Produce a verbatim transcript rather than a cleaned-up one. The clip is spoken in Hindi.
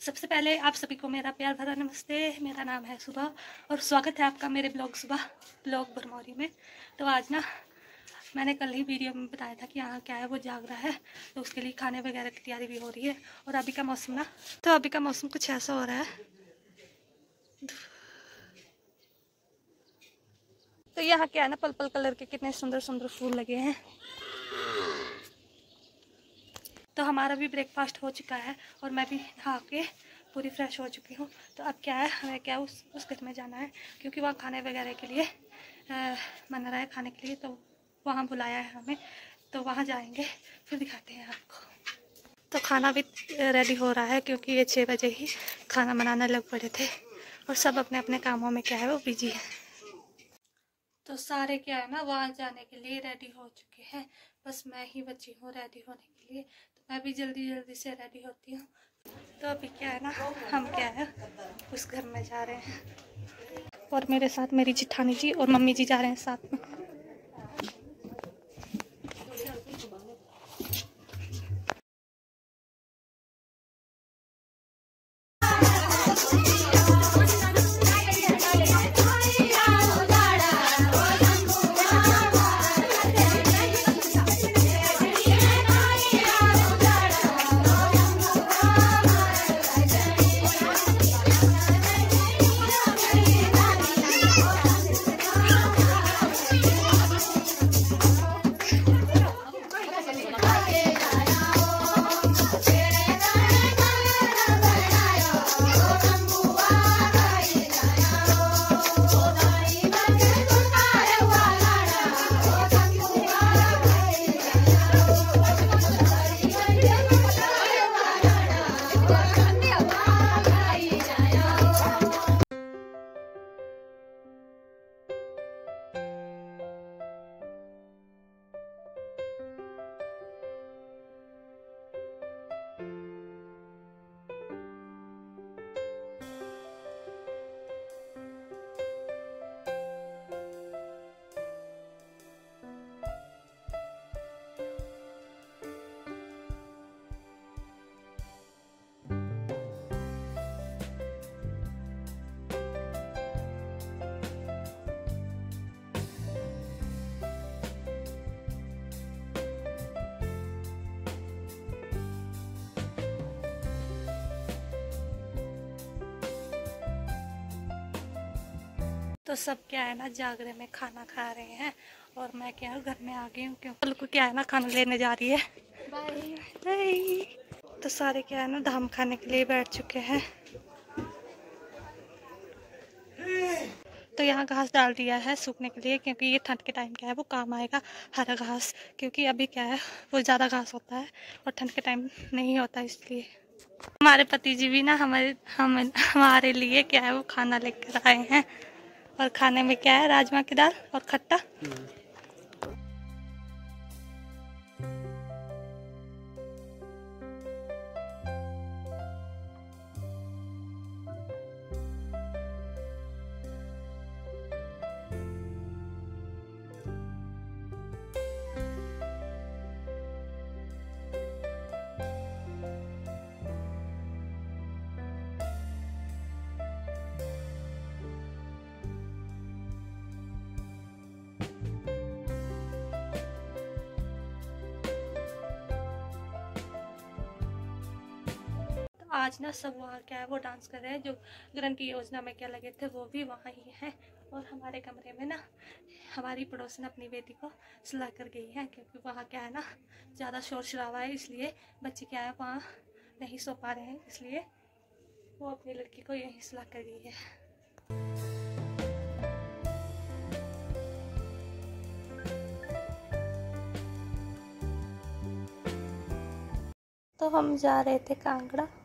सबसे पहले आप सभी को मेरा प्यार भरा नमस्ते। मेरा नाम है सुबह और स्वागत है आपका मेरे ब्लॉग सुबह ब्लॉग भरमौरी में। तो आज ना मैंने कल ही वीडियो में बताया था कि यहाँ क्या है, वो जाग रहा है, तो उसके लिए खाने वगैरह की तैयारी भी हो रही है। और अभी का मौसम ना तो अभी का मौसम कुछ ऐसा हो रहा है। तो यहाँ क्या है ना, पर्पल कलर के कितने सुंदर सुंदर फूल लगे हैं। तो हमारा भी ब्रेकफास्ट हो चुका है और मैं भी नहा के पूरी फ्रेश हो चुकी हूँ। तो अब क्या है, हमें क्या उस उस घर में जाना है, क्योंकि वहाँ खाने वगैरह के लिए मन रहा है खाने के लिए, तो वहाँ बुलाया है हमें। तो वहाँ जाएंगे, फिर दिखाते हैं आपको। तो खाना भी रेडी हो रहा है, क्योंकि ये छः बजे ही खाना बनाने लग पड़े थे और सब अपने अपने कामों में क्या है वो बिजी है। तो सारे क्या है ना वहाँ जाने के लिए रेडी हो चुके हैं, बस मैं ही बची हूँ रेडी होने के लिए। तो मैं भी जल्दी जल्दी से रेडी होती हूँ। तो अभी क्या है ना, हम क्या है उस घर में जा रहे हैं और मेरे साथ मेरी जिठानी जी और मम्मी जी जा रहे हैं साथ में। तो सब क्या है ना जागरे में खाना खा रहे हैं और मैं क्या है घर में आ गई हूँ, क्योंकि को क्या है ना खाना लेने जा रही है। Bye bye. तो सारे क्या है ना धाम खाने के लिए बैठ चुके हैं। तो यहाँ घास डाल दिया है सूखने के लिए, क्योंकि ये ठंड के टाइम क्या है वो काम आएगा हरा घास, क्योंकि अभी क्या है वो ज़्यादा घास होता है और ठंड के टाइम नहीं होता, इसलिए। हमारे पति जी भी ना हमारे हम हमारे लिए क्या है वो खाना लेकर आए हैं और खाने में क्या है राजमा की दाल और खट्टा। आज ना सब वहाँ क्या है वो डांस कर रहे हैं, जो गारंटी योजना में क्या लगे थे वो भी वहाँ ही हैं। और हमारे कमरे में ना हमारी पड़ोसन अपनी बेटी को सुला कर गई है, क्योंकि वहाँ क्या है ना ज़्यादा शोर शराबा है, इसलिए बच्चे क्या है वहाँ नहीं सो पा रहे हैं, इसलिए वो अपनी लड़की को यहीं सुला कर गई है। तो हम जा रहे थे कांगड़ा